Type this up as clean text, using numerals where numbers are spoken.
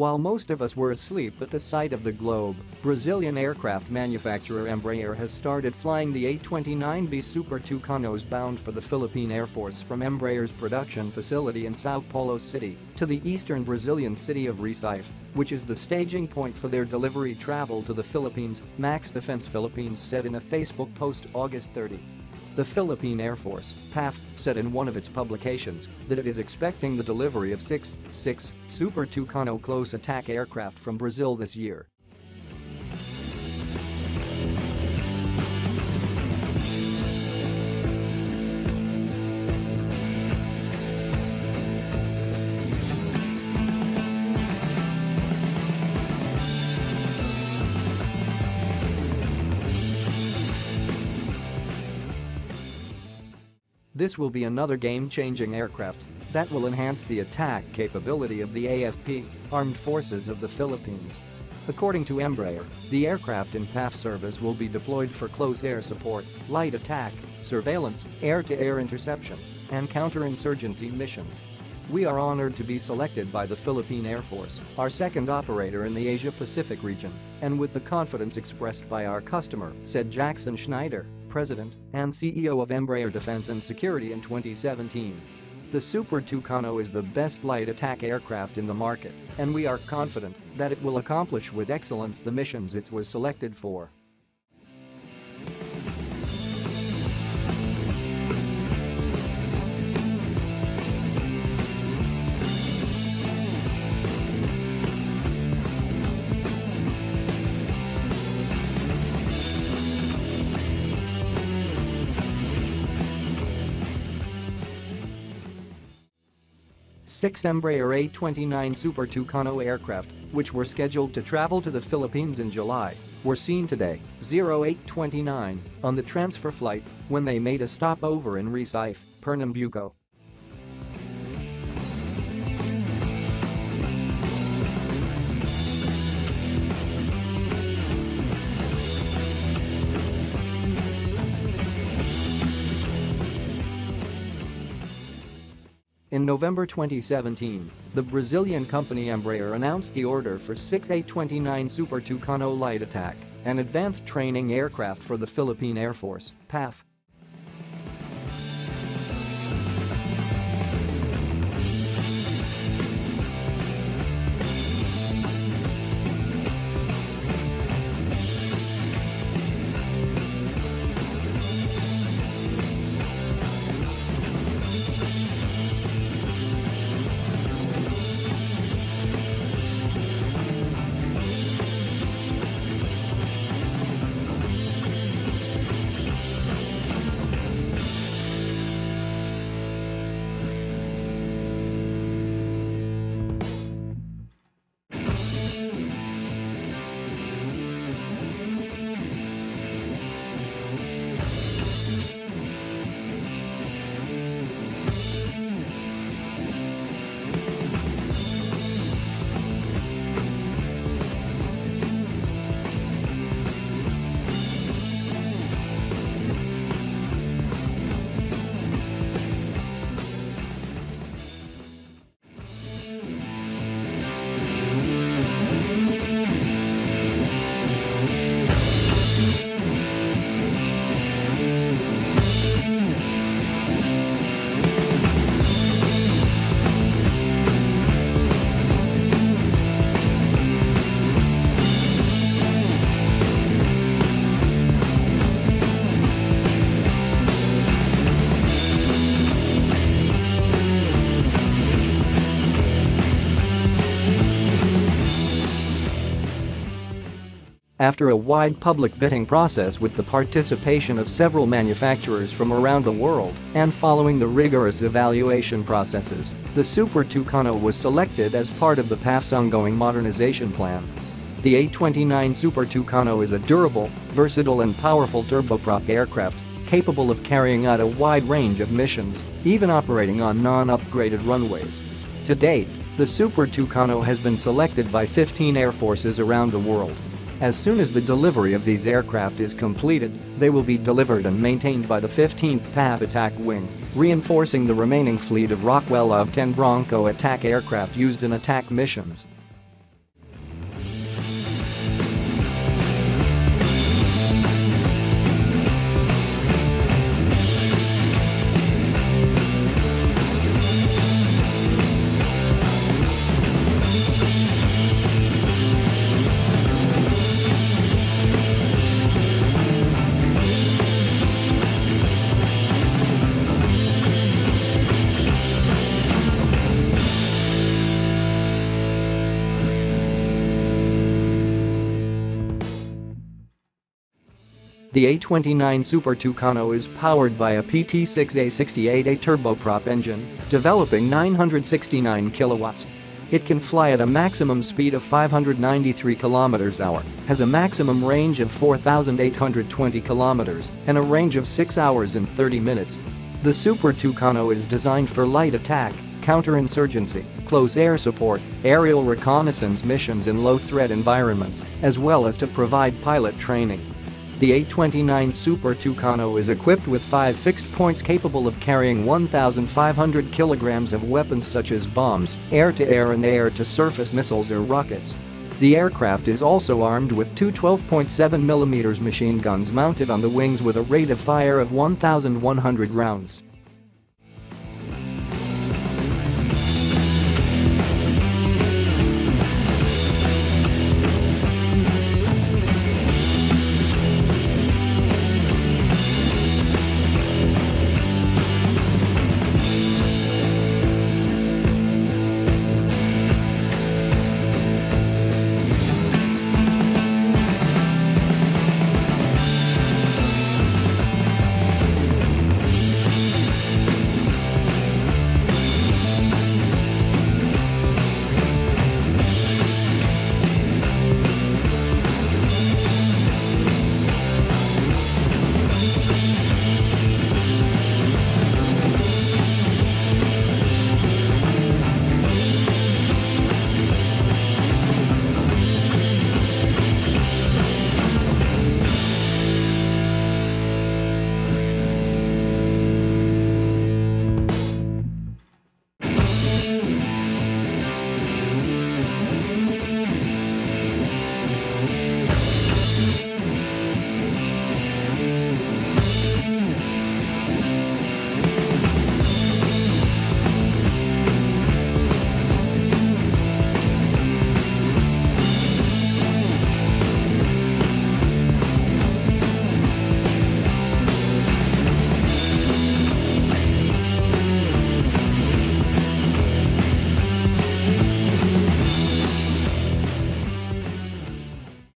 While most of us were asleep at the sight of the globe, Brazilian aircraft manufacturer Embraer has started flying the A-29 Super Tucanos bound for the Philippine Air Force from Embraer's production facility in Sao Paulo City to the eastern Brazilian city of Recife, which is the staging point for their delivery travel to the Philippines, Max Defense Philippines said in a Facebook post August 30. The Philippine Air Force, PAF, said in one of its publications that it is expecting the delivery of six Super Tucano Close Attack Aircraft from Brazil this year. This will be another game-changing aircraft that will enhance the attack capability of the AFP, Armed Forces of the Philippines. According to Embraer, the aircraft in PAF service will be deployed for close air support, light attack, surveillance, air-to-air interception, and counterinsurgency missions. We are honored to be selected by the Philippine Air Force, our second operator in the Asia-Pacific region, and with the confidence expressed by our customer, said Jackson Schneider, President and CEO of Embraer Defense and Security in 2017. The Super Tucano is the best light attack aircraft in the market, and we are confident that it will accomplish with excellence the missions it was selected for. Six Embraer A-29 Super Tucano aircraft, which were scheduled to travel to the Philippines in July, were seen today, 0829, on the transfer flight when they made a stopover in Recife, Pernambuco. In November 2017, the Brazilian company Embraer announced the order for six A-29 Super Tucano light attack and advanced training aircraft for the Philippine Air Force, PAF. After a wide public bidding process with the participation of several manufacturers from around the world and following the rigorous evaluation processes, the Super Tucano was selected as part of the PAF's ongoing modernization plan. The A-29 Super Tucano is a durable, versatile and powerful turboprop aircraft capable of carrying out a wide range of missions, even operating on non-upgraded runways. To date, the Super Tucano has been selected by 15 air forces around the world. As soon as the delivery of these aircraft is completed, they will be delivered and maintained by the 15th PAF Attack Wing, reinforcing the remaining fleet of Rockwell Av-10 Bronco attack aircraft used in attack missions. The A-29 Super Tucano is powered by a PT6A68A turboprop engine, developing 969 kilowatts. It can fly at a maximum speed of 593 km/h, has a maximum range of 4,820 km, and a range of 6 hours and 30 minutes. The Super Tucano is designed for light attack, counterinsurgency, close air support, aerial reconnaissance missions in low-threat environments, as well as to provide pilot training. The A-29 Super Tucano is equipped with 5 fixed points capable of carrying 1,500 kilograms of weapons such as bombs, air-to-air and air-to-surface missiles or rockets. The aircraft is also armed with two 12.7mm machine guns mounted on the wings with a rate of fire of 1,100 rounds.